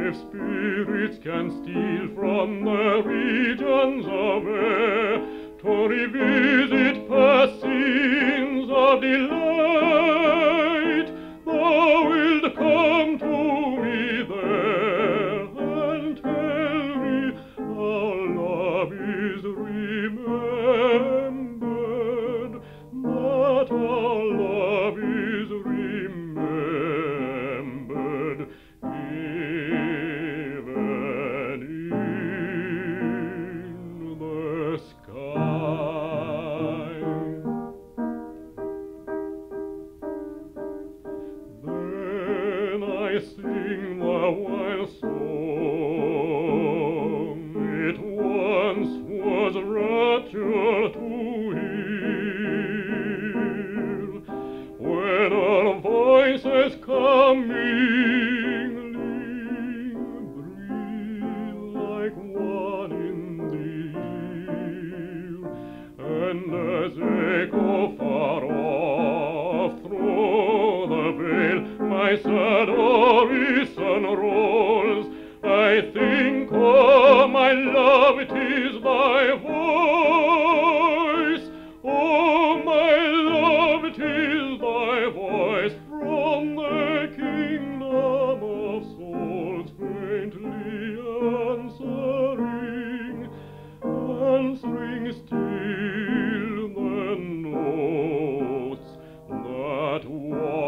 if spirits can steal from the regions of air to revisit past scenes of delight, thou wilt come to me there and tell me how love is remembered, that our love is remembered even in the sky. Then I sing the wild song it once was rapture to hear, when our voices commingling breathe like one in the ear, and as echo far off through the veil my sad orison rolls, I think, oh my love, it is thy voice. Oh my love, it is thy voice from the kingdom of souls, faintly answering still the notes that